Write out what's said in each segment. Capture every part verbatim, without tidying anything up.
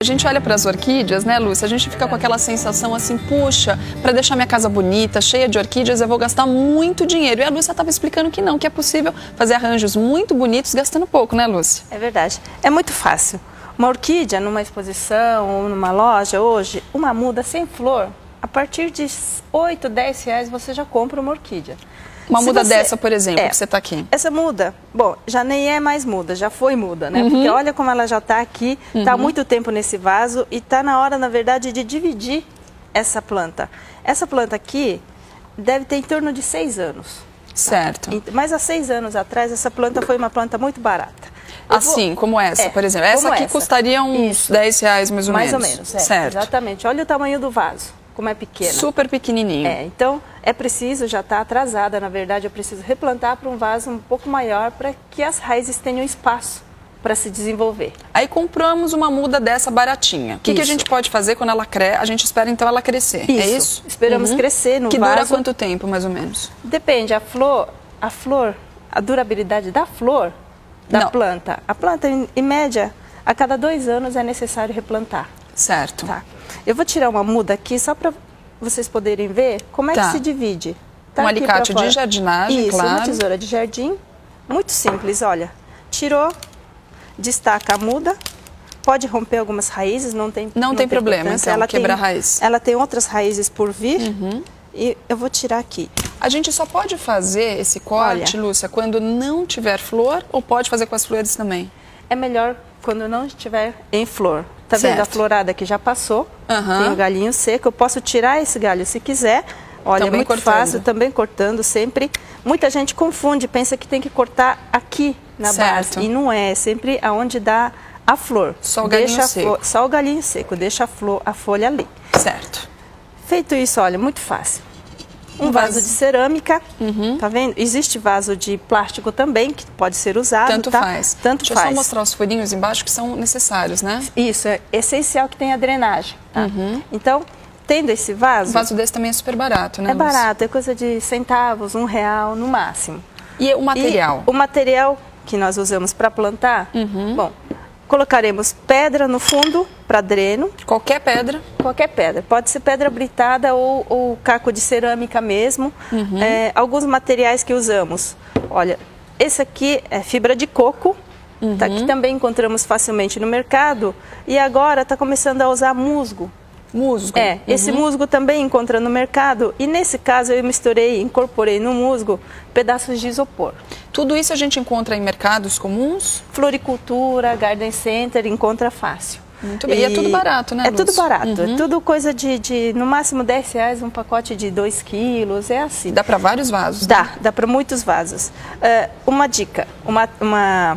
A gente olha para as orquídeas, né, Lúcia? A gente fica com aquela sensação assim, puxa, para deixar minha casa bonita, cheia de orquídeas, eu vou gastar muito dinheiro. E a Lúcia estava explicando que não, que é possível fazer arranjos muito bonitos gastando pouco, né, Lúcia? É verdade. É muito fácil. Uma orquídea numa exposição ou numa loja hoje, uma muda sem flor, a partir de oito, dez reais você já compra uma orquídea. Uma Se muda você... dessa, por exemplo, é, que você está aqui. Essa muda, bom, já nem é mais muda, já foi muda, né? Uhum. Porque olha como ela já está aqui, está uhum. há muito tempo nesse vaso e está na hora, na verdade, de dividir essa planta. Essa planta aqui deve ter em torno de seis anos. Certo. Tá? Mas há seis anos atrás, essa planta foi uma planta muito barata. Eu assim, vou... como essa, é, por exemplo. Essa aqui essa. custaria uns Isso. dez reais, mais ou mais menos. Mais ou menos, é, certo. Exatamente. Olha o tamanho do vaso. Como é pequena. Super pequenininho. É, então é preciso, já está atrasada, na verdade, eu preciso replantar para um vaso um pouco maior para que as raízes tenham espaço para se desenvolver. Aí compramos uma muda dessa baratinha. O que, que a gente pode fazer quando ela cresce? A gente espera então ela crescer, isso. é isso? Esperamos uhum. crescer no que vaso. Que dura quanto tempo, mais ou menos? Depende, a flor, a flor, a durabilidade da flor, da Não. planta. A planta, em, em média, a cada dois anos é necessário replantar. Certo. Tá. Eu vou tirar uma muda aqui só para vocês poderem ver como é tá. que se divide. Tá um alicate de jardinagem, Isso, claro. uma tesoura de jardim. Muito simples, olha. Tirou, destaca a muda. Pode romper algumas raízes, não tem Não, não tem, tem problema, então, ela quebrar tem, raiz. Ela tem outras raízes por vir. Uhum. E eu vou tirar aqui. A gente só pode fazer esse corte, olha, Lúcia, quando não tiver flor ou pode fazer com as flores também? É melhor quando não estiver em flor. Tá certo. Vendo a florada que já passou? Uhum. Tem o galhinho seco. Eu posso tirar esse galho se quiser. Olha, também é muito cortando. Fácil, também cortando sempre. Muita gente confunde, pensa que tem que cortar aqui na certo. base. E não é, é sempre aonde dá a flor. Só o galinho deixa seco. Só o galinho seco, deixa a, flor, a folha ali. Certo. Feito isso, olha, muito fácil. Um vaso, vaso de cerâmica, uhum. tá vendo? Existe vaso de plástico também, que pode ser usado, Tanto tá? faz. Tanto Deixa faz. eu só mostrar os furinhos embaixo que são necessários, né? Isso, é essencial que tenha drenagem, tá? Uhum. Então, tendo esse vaso... Um vaso desse também é super barato, né, É Lúcia? barato, é coisa de centavos, um real no máximo. E o material? E o material que nós usamos para plantar, uhum. bom... Colocaremos pedra no fundo para dreno. Qualquer pedra? Qualquer pedra. Pode ser pedra britada ou, ou caco de cerâmica mesmo. Uhum. É, alguns materiais que usamos. Olha, esse aqui é fibra de coco, uhum. tá, que também encontramos facilmente no mercado. E agora está começando a usar musgo. Musgo? É, uhum. esse musgo também encontra no mercado. E nesse caso eu misturei, incorporei no musgo pedaços de isopor. Tudo isso a gente encontra em mercados comuns? Floricultura, garden center, encontra fácil. Muito bem. E, e é tudo barato, né, É Lúcia? tudo barato. Uhum. É tudo coisa de, de, no máximo, dez reais, um pacote de dois quilos, é assim. Dá para vários vasos? Dá, né? dá para muitos vasos. Uh, uma dica, uma, uma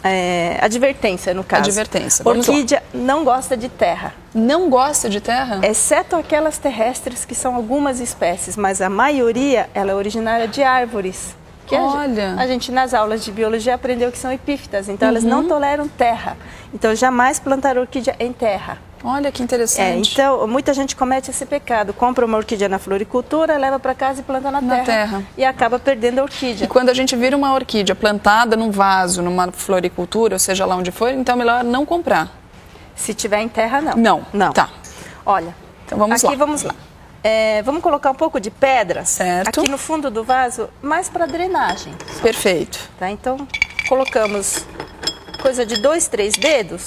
é, advertência, no caso. Advertência, vamos Orquídea lá. Não gosta de terra. Não gosta de terra? Exceto aquelas terrestres, que são algumas espécies, mas a maioria, ela é originária de árvores. Que Olha. A gente, nas aulas de biologia, aprendeu que são epífitas, então uhum. elas não toleram terra. Então, jamais plantar orquídea em terra. Olha que interessante. É, então, muita gente comete esse pecado. Compra uma orquídea na floricultura, leva para casa e planta na, na terra, terra. E acaba perdendo a orquídea. E quando a gente vira uma orquídea plantada num vaso, numa floricultura, ou seja lá onde for, então é melhor não comprar. Se tiver em terra, não. Não. Não. Tá. Olha, então vamos aqui lá. vamos lá. É, vamos colocar um pouco de pedra certo. Aqui no fundo do vaso, mais para drenagem. Perfeito. Tá? Então, colocamos coisa de dois, três dedos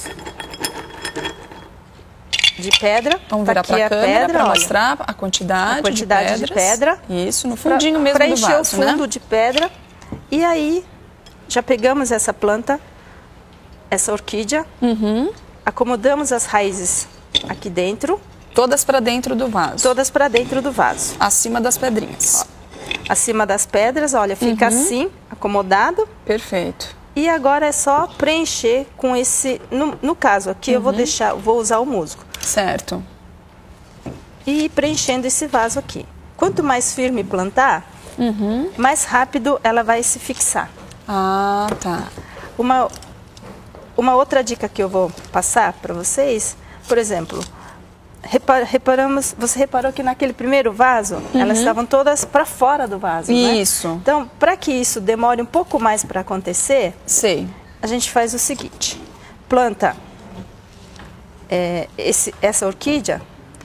de pedra. Vamos tá virar para a câmera para mostrar a quantidade, a quantidade de, de pedra. Isso, no fundinho pra, mesmo pra do vaso, encher o fundo né? de pedra. E aí, já pegamos essa planta, essa orquídea, uhum. acomodamos as raízes aqui dentro. Todas para dentro do vaso. Todas para dentro do vaso. Acima das pedrinhas. Ó, acima das pedras, olha, fica uhum. assim, acomodado. Perfeito. E agora é só preencher com esse, no, no caso aqui uhum. eu vou deixar, vou usar o musgo. Certo. E ir preenchendo esse vaso aqui. Quanto mais firme plantar, uhum. mais rápido ela vai se fixar. Ah, tá. Uma, uma outra dica que eu vou passar para vocês, por exemplo... Repar, reparamos, você reparou que naquele primeiro vaso, uhum. elas estavam todas para fora do vaso, isso. Né? Então, para que isso demore um pouco mais para acontecer, sei. A gente faz o seguinte, planta é, esse, essa orquídea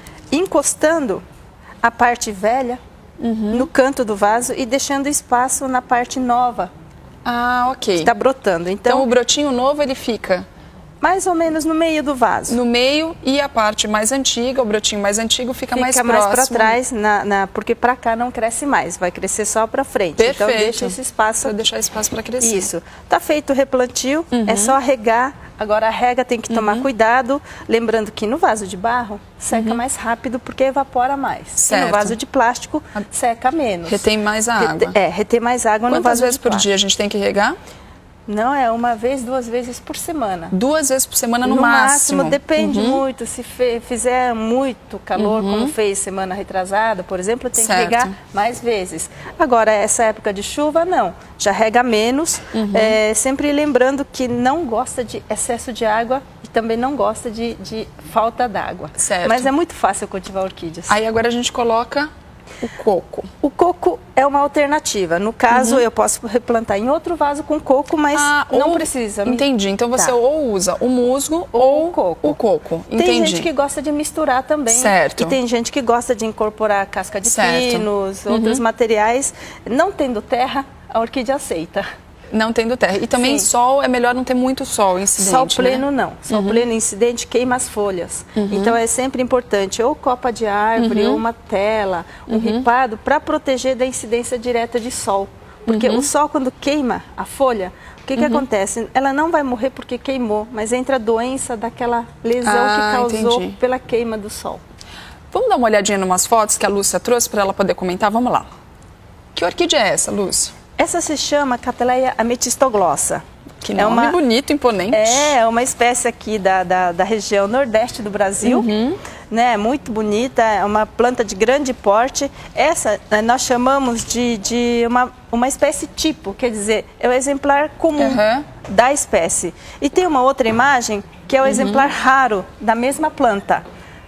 encostando a parte velha uhum. no canto do vaso e deixando espaço na parte nova. Ah, ok. Está brotando. Então, então o brotinho novo ele fica mais ou menos no meio do vaso. No meio, e a parte mais antiga, o brotinho mais antigo, fica, fica mais próximo. Fica mais para trás, na, na, porque para cá não cresce mais, vai crescer só para frente. Perfeito. Então deixa esse espaço. Para deixar espaço para crescer. Isso. Tá feito o replantio, uhum. é só regar. Agora a rega tem que tomar uhum. cuidado, lembrando que no vaso de barro seca uhum. mais rápido porque evapora mais. Certo. E no vaso de plástico seca menos. Retém mais a água. Rete, é, retém mais água Quantas no vaso vezes de plástico. por dia a gente tem que regar? Não, é uma vez, duas vezes por semana. Duas vezes por semana no, no máximo? máximo, depende uhum. muito. Se fe, fizer muito calor, uhum. como fez semana retrasada, por exemplo, tem certo. que regar mais vezes. Agora, essa época de chuva, não. Já rega menos, uhum. é, sempre lembrando que não gosta de excesso de água e também não gosta de, de falta d'água. Certo. Mas é muito fácil cultivar orquídeas. Aí agora a gente coloca o coco. O coco é uma alternativa. No caso, uhum. eu posso replantar em outro vaso com coco, mas ah, não ou, precisa. Entendi. Então você tá. ou usa o musgo ou, ou o coco. O coco. Entendi. Tem gente que gosta de misturar também. Certo. E tem gente que gosta de incorporar casca de certo. pinos, uhum. outros materiais. Não tendo terra, a orquídea aceita. Não tendo terra. E também Sim. sol, é melhor não ter muito sol incidente, Sol pleno né? não. Sol uhum. pleno incidente queima as folhas. Uhum. Então é sempre importante ou copa de árvore, uhum. ou uma tela, um uhum. ripado para proteger da incidência direta de sol. Porque uhum. o sol quando queima a folha, o que, que uhum. acontece? Ela não vai morrer porque queimou, mas entra a doença daquela lesão ah, que causou entendi. pela queima do sol. Vamos dar uma olhadinha em umas fotos que a Lúcia trouxe para ela poder comentar? Vamos lá. Que orquídea é essa, Lúcia? Essa se chama Cattleya ametistoglossa. Que nome é uma, bonito, imponente. É, é uma espécie aqui da, da, da região nordeste do Brasil, uhum. né? Muito bonita, é uma planta de grande porte. Essa nós chamamos de, de uma, uma espécie tipo, quer dizer, é o exemplar comum uhum. da espécie. E tem uma outra imagem que é o uhum. exemplar raro da mesma planta.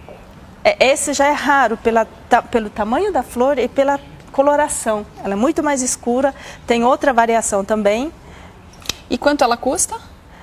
Esse já é raro pela, ta, pelo tamanho da flor e pela coloração. Ela é muito mais escura, tem outra variação também. E quanto ela custa?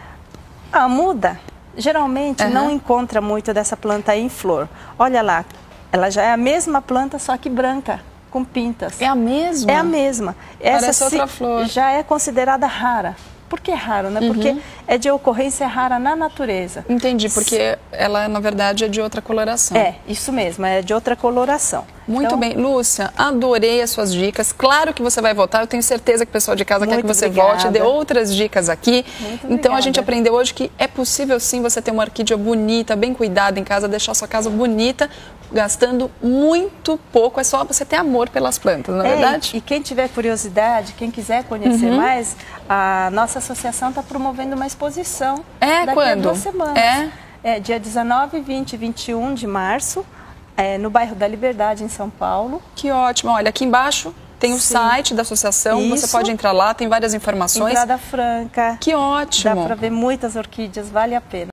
Ah, muda. Geralmente uhum. não encontra muito dessa planta aí em flor. Olha lá, ela já é a mesma planta, só que branca, com pintas. É a mesma? É a mesma. Parece Essa outra flor. Já é considerada rara. Por que raro, né? Uhum. Porque é de ocorrência rara na natureza. Entendi, porque ela, na verdade, é de outra coloração. É, isso mesmo, é de outra coloração. Muito então, bem. Lúcia, adorei as suas dicas. Claro que você vai voltar, eu tenho certeza que o pessoal de casa quer que você obrigada. volte, dê outras dicas aqui. Muito então, obrigada. a gente aprendeu hoje que é possível, sim, você ter uma orquídea bonita, bem cuidada em casa, deixar sua casa bonita, gastando muito pouco. É só você ter amor pelas plantas, não é, é verdade? E quem tiver curiosidade, quem quiser conhecer uhum. mais, a nossa associação está promovendo uma exposição. É, daqui quando? a duas semanas. É? É dia dezenove, vinte e vinte e um de março, é, no bairro da Liberdade, em São Paulo. Que ótimo. Olha, aqui embaixo tem o Sim. site da associação, Isso. você pode entrar lá, tem várias informações. Entrada franca. Que ótimo. Dá para ver muitas orquídeas, vale a pena.